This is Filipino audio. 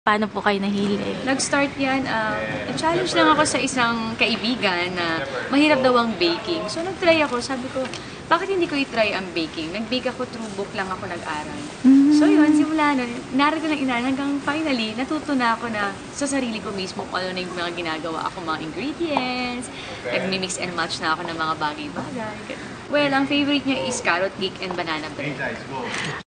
paano po kayo nahilig? Nag-start yan, challenge lang ako sa isang kaibigan na mahirap daw ang baking. So nag-try ako, sabi ko, bakit hindi ko i-try ang baking? Nag-bake ako through book lang ako nag-aral. So yun, simula nun, inaral ko ng inaral hanggang finally, natuto na ako na sa sarili ko mismo kung ano na yung mga ginagawa ako, mga ingredients, nag-mix and match na ako ng mga bagay-bagay. Well, ang favorite niya is carrot cake and banana bread.